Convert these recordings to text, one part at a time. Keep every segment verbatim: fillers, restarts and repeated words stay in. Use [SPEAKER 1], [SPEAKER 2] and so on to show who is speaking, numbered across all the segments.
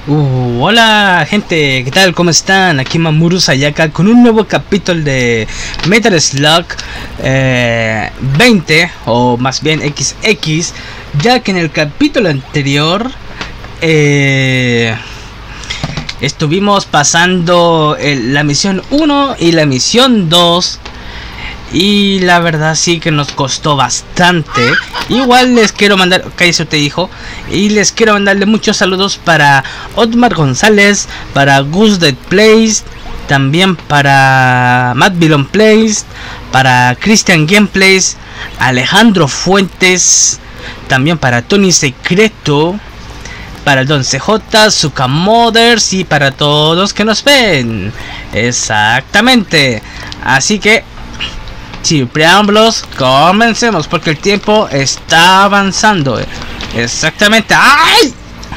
[SPEAKER 1] Uh, hola gente, ¿qué tal? ¿Cómo están? Aquí Mamoru Sayaka con un nuevo capítulo de Metal Slug eh, veinte, o más bien equis equis, ya que en el capítulo anterior eh, estuvimos pasando el, la misión uno y la misión dos. Y la verdad sí que nos costó bastante. Igual les quiero mandar, cállese te dijo. Y les quiero mandarle muchos saludos para Otmar González, para Gus Dead Plays, también para Matt Vilon Plays, para Christian Gameplays, Alejandro Fuentes, también para Tony Secreto, para el Don C J, Sukamoders y para todos que nos ven. Exactamente. Así que sin preámbulos, comencemos porque el tiempo está avanzando. Exactamente. ¡Ay!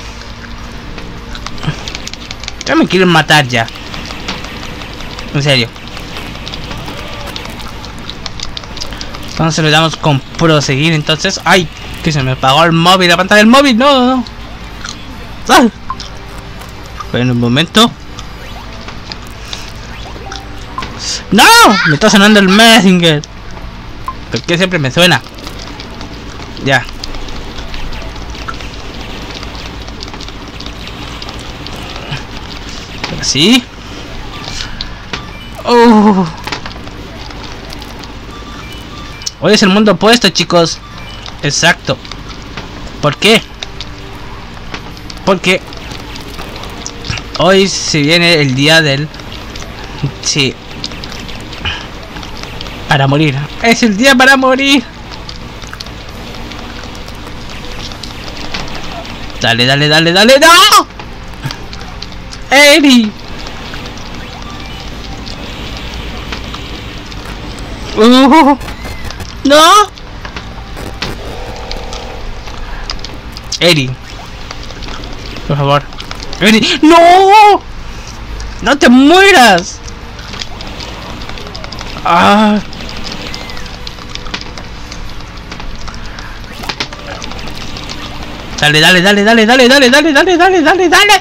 [SPEAKER 1] Ya me quieren matar ya. En serio. Entonces le damos con proseguir entonces. ¡Ay! Que se me apagó el móvil, la pantalla del móvil. No, no, no. ¡Ay! Esperen un momento. ¡No! Me está sonando el Messenger. ¿Por qué siempre me suena? Ya. Así. Oh. Hoy es el mundo opuesto, chicos. Exacto. ¿Por qué? Porque hoy se viene el día del... Sí. Para morir. Es el día para morir. Dale, dale, dale, dale. ¡No! ¡Eri! Uh, ¡No! Eri. Por favor. Eri. ¡No! ¡No te mueras! Ah. Dale, dale, dale, dale, dale, dale, dale, dale, dale, dale, dale.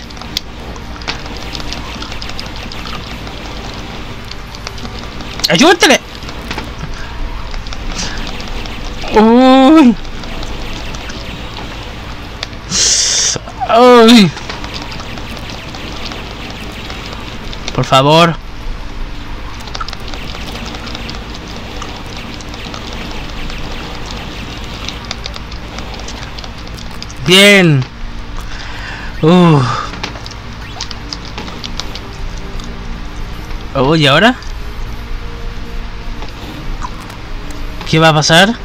[SPEAKER 1] Ayúdale. Uy. Uy. Por favor. Bien. Uh. Oh, ¿y ahora? ¿Qué va a pasar?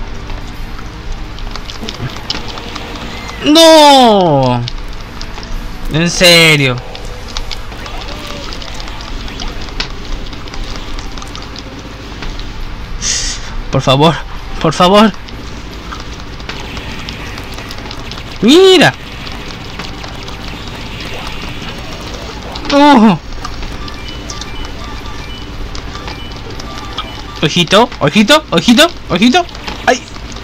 [SPEAKER 1] ¡No! En serio. Por favor, por favor. Mira. Oh. Ojito, ojito, ojito, ojito. Ay.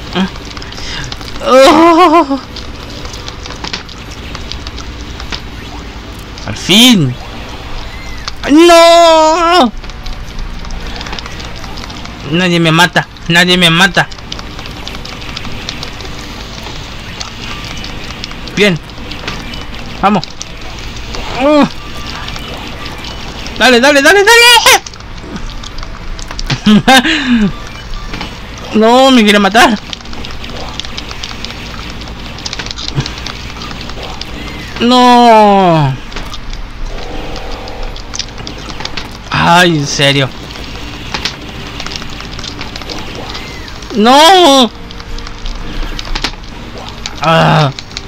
[SPEAKER 1] Oh. Al fin. No. Nadie me mata, nadie me mata. Bien. Vamos. Uh. Dale, dale, dale, dale. No, me quiere matar. No. Ay, en serio. No. Ah.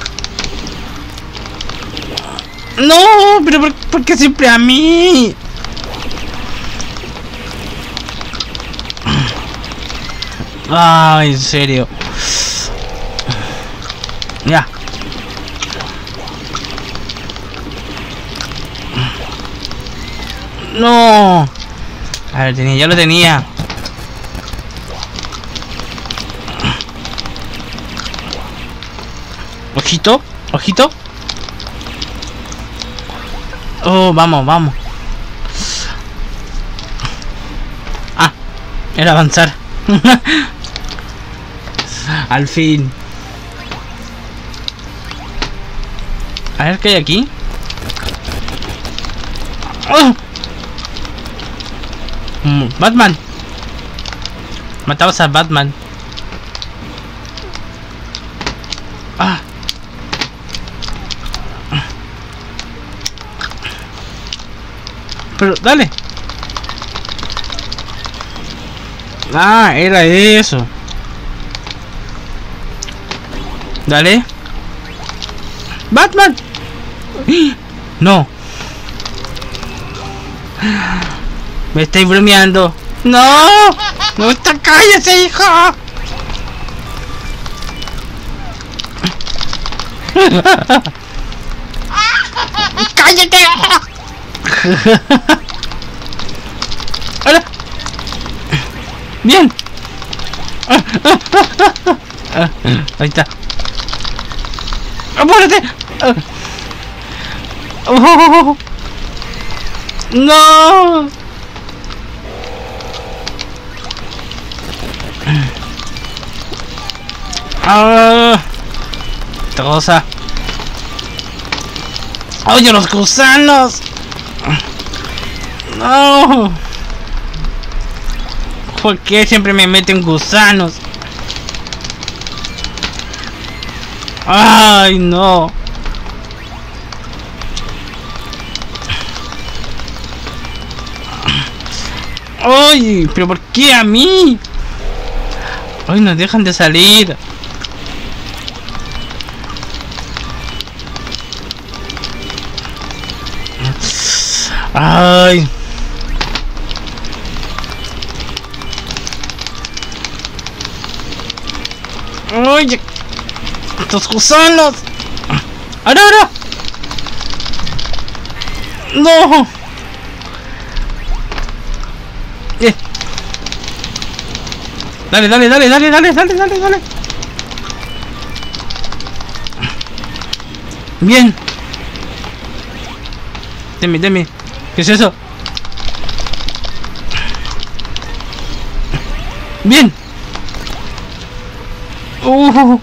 [SPEAKER 1] No, pero ¿por, por qué siempre a mí? Ay, en serio. Ya. No. A ver, tenía, ya lo tenía. Ojito, ojito. Oh, vamos, vamos. Ah, era avanzar. Al fin. A ver qué hay aquí. ¡Oh! Mm, Batman. Matabas a Batman. Ah. Pero dale. Ah, era eso. Dale. Batman. No. Me estáis bromeando. No. No está, cállese, hijo. Cállate. Hola. Bien. Ahí está. ¡Apúrate! Oh, ¡no! ¡Ah! ¡Esta cosa! ¡Oye, los gusanos! ¡No! ¿Por qué siempre me meten gusanos? ¡Ay, no! ¡Ay! ¿Pero por qué a mí? ¡Ay, nos dejan de salir! ¡Ay! ¡Oye! ¡Estos gusanos! ¡Ahora, ahora! ¡No! Eh. Dale, dale, dale, dale, dale, dale, dale, dale. Bien. Deme, deme. ¿Qué es eso? Bien. Uh.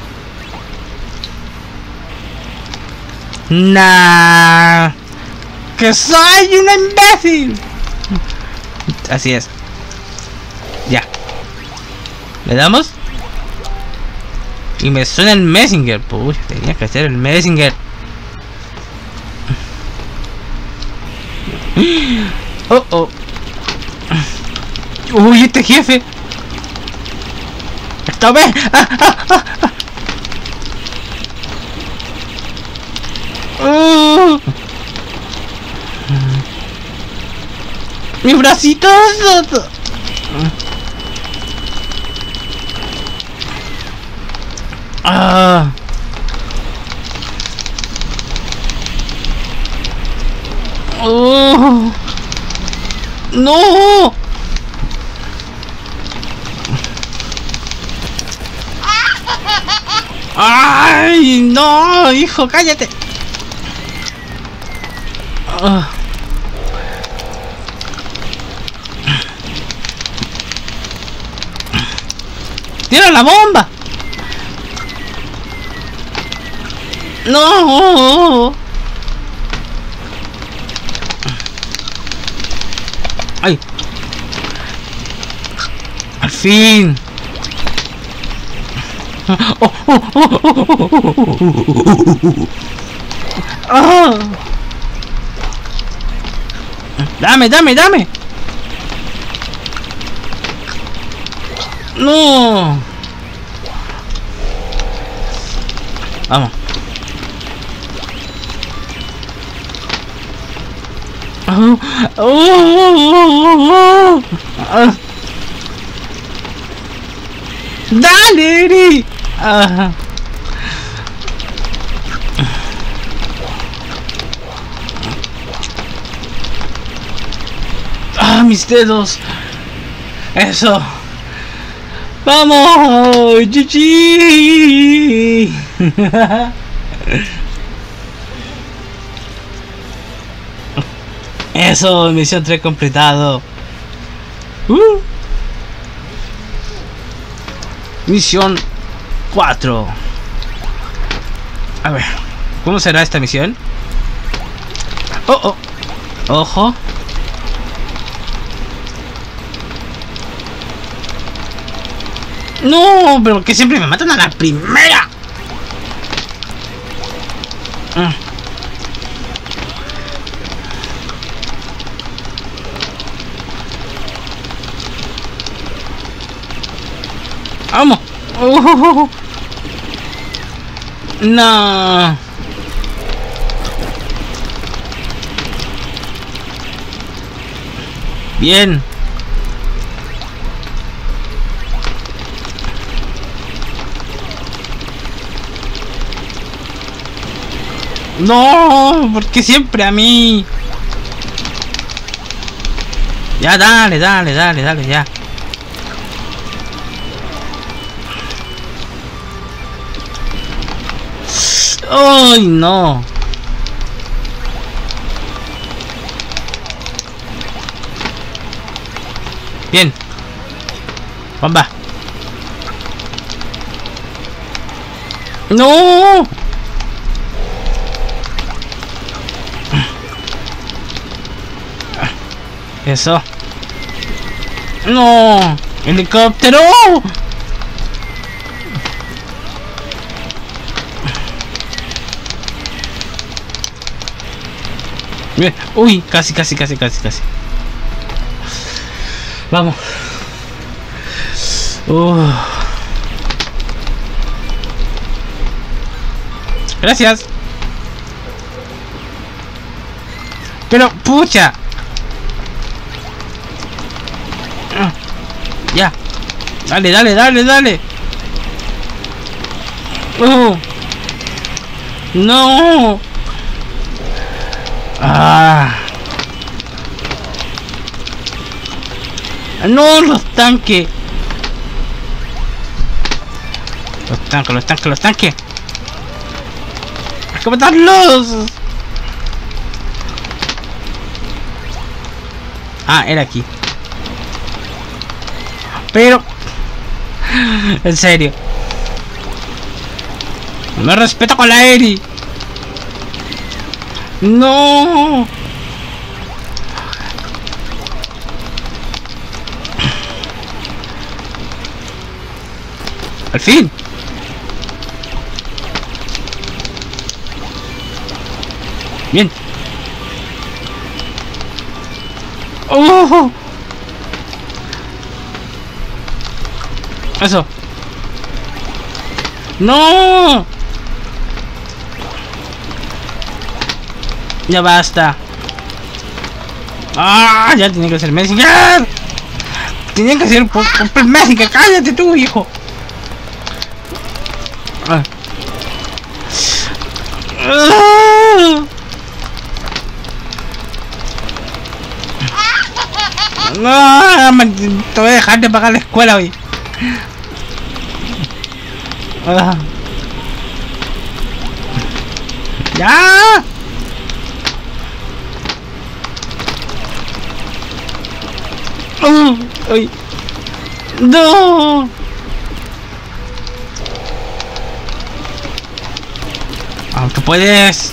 [SPEAKER 1] Nah. Que soy un imbécil. Así es. Ya. ¿Le damos? Y me suena el Messenger. Puh, tenía que hacer el Messenger. Oh, oh. Uy, este jefe. Esta vez. Ah, ah, ah, ah. Uh. Mis bracitos. Ah. Oh. No. Ay, no, hijo, cállate. Ah. ¡Tira la bomba! ¡No! ¡Ay! ¡Al fin! ¡Oh, oh, oh, oh, oh, oh, oh. ¡Ah! ¡Dame, dame, dame! ¡No! Vamos. Oh, oh, oh, oh, oh. ¡Dale, Eri! Ah. ¡Ah, mis dedos! ¡Eso! ¡Vamos! ¡G G! Eso, misión tres completado. Uh. Misión cuatro. A ver, ¿cómo será esta misión? Oh, oh. Ojo. No, pero que siempre me matan a la primera. Mm. Vamos. Uh. No. Bien. No, porque siempre a mí. Ya, dale, dale, dale, dale, ya. ¡Ay, no! Bien. Bomba. ¡No! Eso. ¡No! ¡Helicóptero! Bien. Uy, casi, casi, casi, casi, casi. Vamos. Uh. Gracias. Pero, pucha. Ya. Dale, dale, dale, dale. Uh. No. Ah. No, los tanques. Los tanques, los tanques, los tanques. Hay que matarlos. Ah, era aquí. Pero... en serio. No me respeto con la Eri. No. Al fin. Bien. Oh. Eso. No. Ya basta. Ah, ya tenía que ser Messi. ¡Ya! Tenía que ser por, por Messi. Cállate tú, hijo. Ah. No, man, te voy a dejar de pagar la escuela hoy. Ah. Ya. Uh, uy. No. Aunque puedes.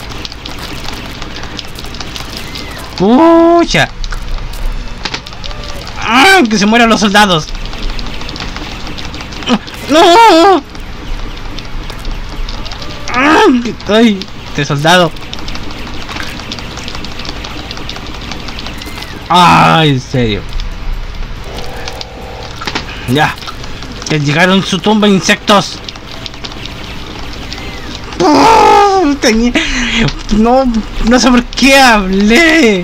[SPEAKER 1] Pucha. ¡Ah! Que se mueran los soldados. ¡No! ¡Ah! ¡Ay! Este soldado. ¡Ay! En serio. Ya. Que llegaron su tumba insectos. ¡Oh! Tenía... No, no sé por qué hablé.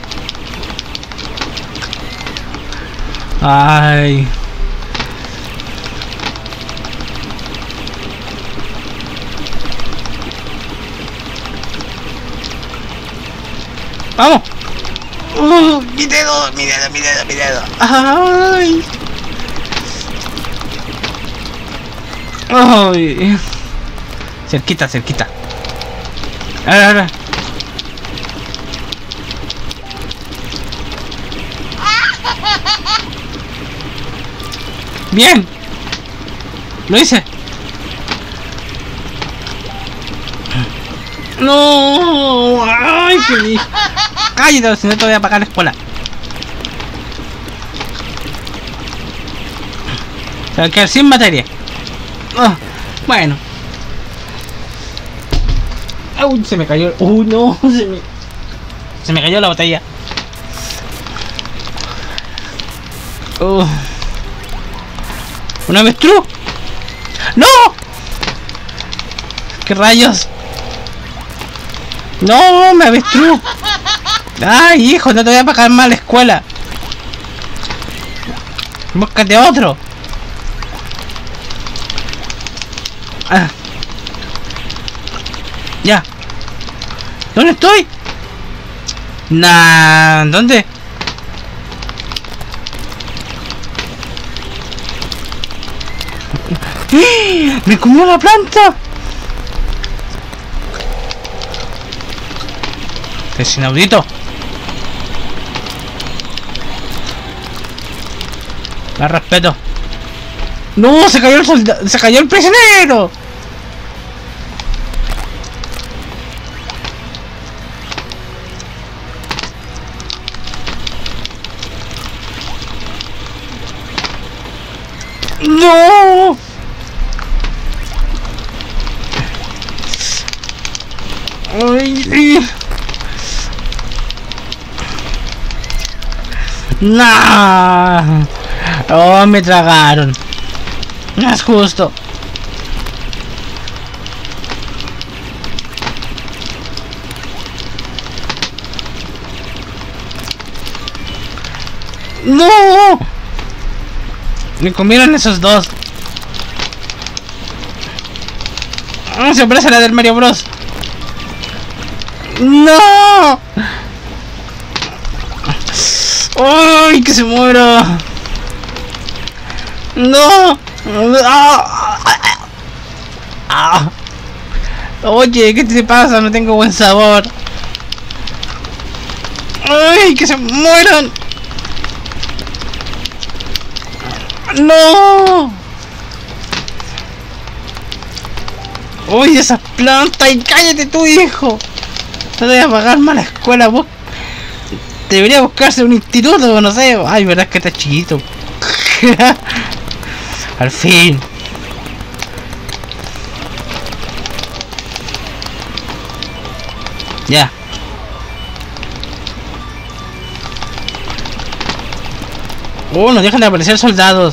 [SPEAKER 1] Ay. Vamos. Uh, mi dedo, mi dedo, mi dedo, mi dedo. Ay. Ay. Cerquita, cerquita. Ahora, ahora. Bien. Lo hice. No. Ay, qué... Cállate, si no te voy a pagar la escuela. Se va a quedar sin materia. Oh, bueno. Uy, se me cayó. Uy, no. Se me... Se me cayó la botella. Uh. ¿Un avestruz? ¡No! ¿Qué rayos? ¡No! ¡Me avestruz! ¡Ay, hijo! No te voy a pagar más la escuela. Búscate otro. Ah. Ya. ¿Dónde estoy? Nah, ¿dónde? ¡Me comió la planta! Es inaudito. La respeto. ¡No! ¡Se cayó el soldado! ¡Se cayó el prisionero! ¡No! ¡Ay! ¡Nah! ¡Oh, me tragaron! No es justo. ¡No! Me comieron esos dos. ¡Ah, se parece a la del Mario Bros! ¡No! ¡Ay, que se muera! ¡No! ¡Ah! ¡Ah! Oye, ¿qué te pasa? No tengo buen sabor. ¡Ay, que se mueran! ¡No! ¡Uy, esa planta! ¡Y cállate tu hijo! No te voy a pagar más la escuela, vos. Debería buscarse un instituto, no sé. Ay, verdad que está chiquito. Al fin. Ya. Oh, no dejan de aparecer soldados.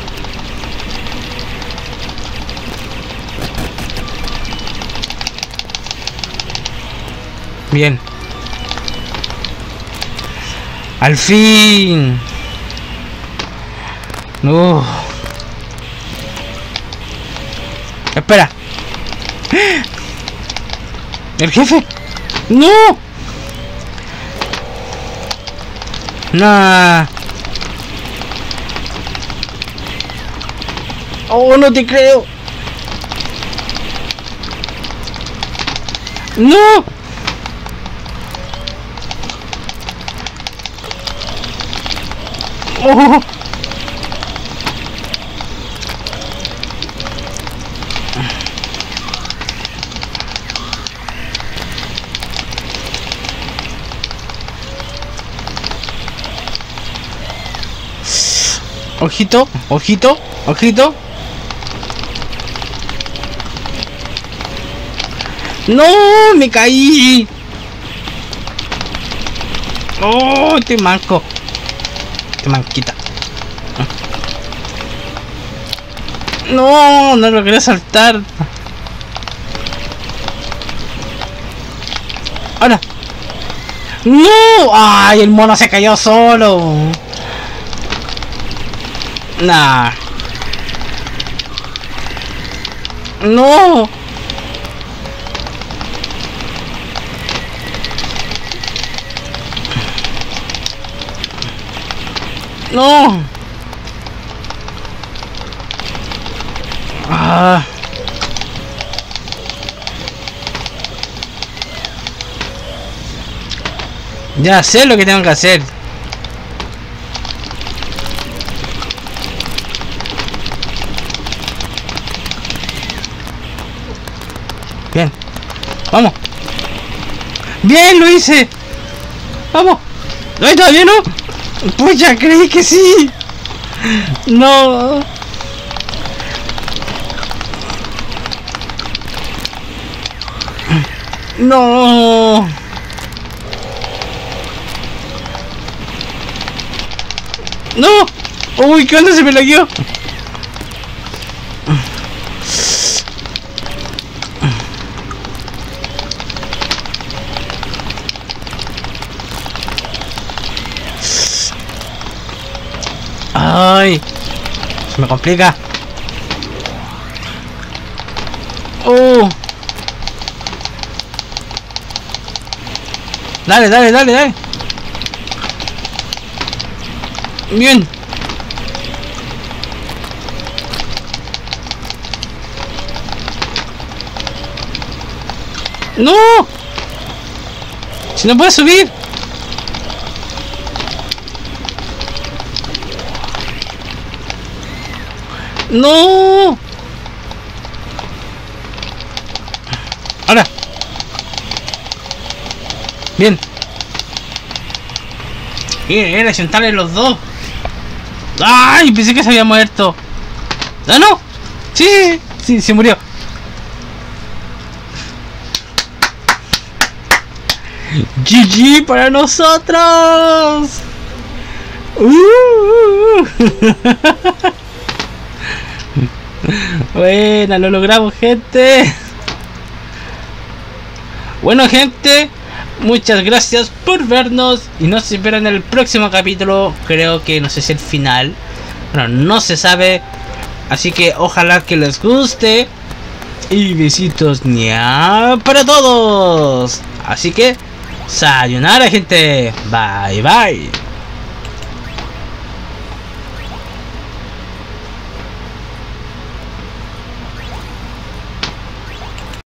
[SPEAKER 1] Bien. Al fin. No. Espera. El jefe. No. Nah. Oh, no te creo. No. Oh. Ojito, ojito, ojito. No, me caí. Oh, te manco. Te manquita. No, no logré saltar. Ahora. No. Ay, el mono se cayó solo. Nah. No. No. Ah. Ya sé lo que tengo que hacer. Vamos. Bien, lo hice. Vamos. No, todavía no. Pues ya creí que sí. No. No. No. Uy, ¿qué onda? Se me lagueó. Ay, se me complica. Oh. Dale, dale, dale, dale. Bien. No. Si no puedes subir. No. Ahora. Bien. Bien, era sentarle los dos. Ay, pensé que se había muerto. Ah, no. Sí, sí, se murió. G G para nosotros. Uh. Bueno, lo logramos, gente. Bueno, gente, muchas gracias por vernos y nos esperan en el próximo capítulo. Creo que no sé si el final, bueno, no se sabe, así que ojalá que les guste y besitos ña para todos. Así que sayonara, gente. Bye bye.